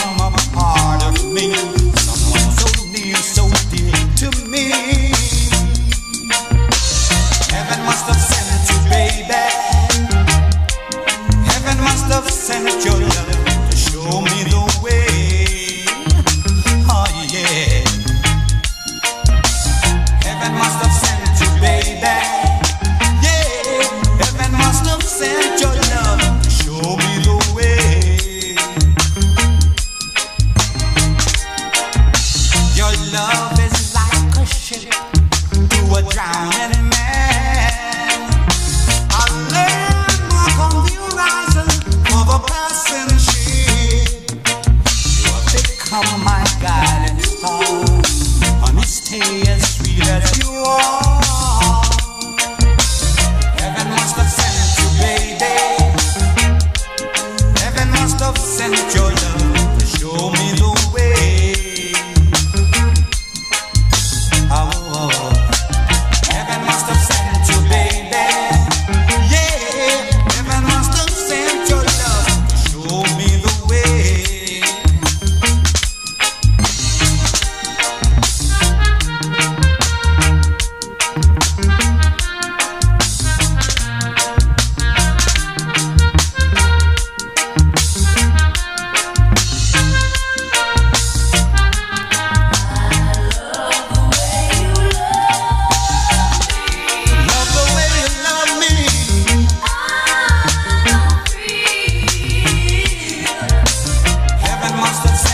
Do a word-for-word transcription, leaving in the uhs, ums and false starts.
become a part of me. Someone so near, so dear to me. Heaven must have sent you, baby. Heaven must have sent your love to show me the way. Oh yeah. Heaven must have sent you, baby. Yeah. Heaven must have sent your love to show me the way. Your love is like a ship to a drowning man. I landmark on the horizon of a passing ship. You have become my guiding star, and you stay as sweet as you are. Heaven must have sent you, baby. Heaven must have sent your love to show me the way. Oh, heaven must have sent you, baby. Yeah, heaven must have sent your love to show me the way. Love the way you love me. Heaven must have sent